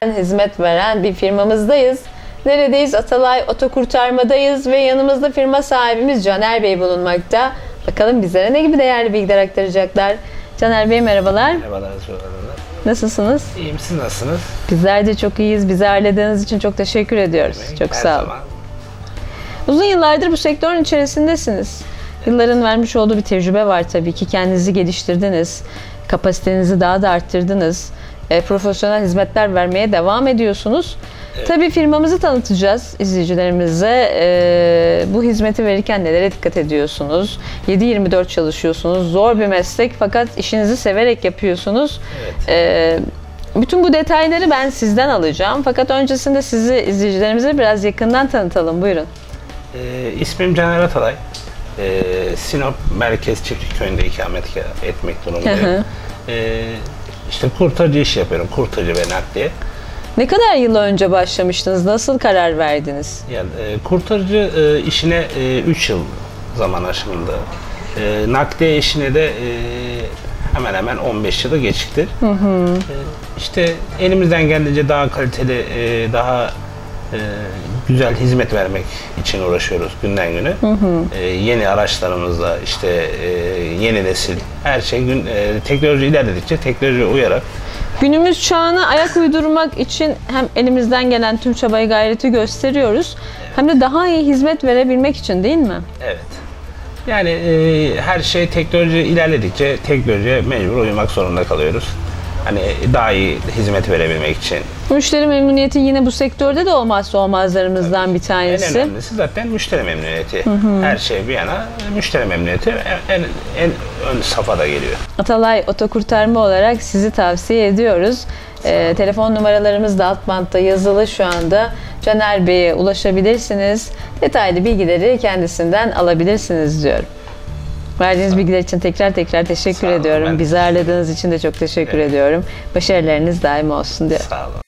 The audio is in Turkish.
hizmet veren bir firmamızdayız. Neredeyiz? Atalay Otokurtarma'dayız ve yanımızda firma sahibimiz Caner Bey bulunmakta. Bakalım bizlere ne gibi değerli bilgiler aktaracaklar. Caner Bey merhabalar. Merhabalar. Nasılsınız? İyiyim, siz nasılsınız? Bizler de çok iyiyiz. Bizi ağırladığınız için çok teşekkür ediyoruz. Çok sağ olun. Uzun yıllardır bu sektörün içerisindesiniz. Yılların vermiş olduğu bir tecrübe var tabii ki. Kendinizi geliştirdiniz. Kapasitenizi daha da arttırdınız. Profesyonel hizmetler vermeye devam ediyorsunuz. Evet. Tabii firmamızı tanıtacağız izleyicilerimize. Bu hizmeti verirken nelere dikkat ediyorsunuz? 7/24 çalışıyorsunuz. Zor bir meslek fakat işinizi severek yapıyorsunuz. Evet. Bütün bu detayları ben sizden alacağım. Fakat öncesinde sizi izleyicilerimize biraz yakından tanıtalım. Buyurun. İsmim Caner Atalay. Sinop Merkez Çiftlikköy'ünde ikamet etmek durumundayım. İşte kurtarıcı iş yapıyorum. Kurtarıcı ve nakliye. Ne kadar yıl önce başlamıştınız? Nasıl karar verdiniz? Yani, kurtarıcı işine 3 yıl zaman aşımında. Nakliye işine de hemen hemen 15 yılı geçiktir. İşte elimizden geldiğince daha kaliteli, daha güzel hizmet vermek için uğraşıyoruz günden güne. Yeni araçlarımızla işte yeni nesil her şey teknoloji ilerledikçe teknolojiye uyarak günümüz çağına ayak uydurmak için hem elimizden gelen tüm çabayı gayreti gösteriyoruz hem de daha iyi hizmet verebilmek için değil mi? Evet. Yani her şey teknoloji ilerledikçe teknolojiye mecbur uymak zorunda kalıyoruz. Hani daha iyi hizmet verebilmek için. Müşteri memnuniyeti yine bu sektörde de olmazsa olmazlarımızdan bir tanesi. En önemlisi zaten müşteri memnuniyeti. Her şey bir yana müşteri memnuniyeti en ön safhada geliyor. Atalay Otokurtarma olarak sizi tavsiye ediyoruz. Telefon numaralarımız da alt bantta yazılı şu anda. Caner Bey'e ulaşabilirsiniz. Detaylı bilgileri kendisinden alabilirsiniz diyorum. Verdiğiniz bilgiler için tekrar teşekkür ediyorum. Bizi ağırladığınız için de çok teşekkür ediyorum. Başarılarınız daim olsun diyorum. Sağ olun.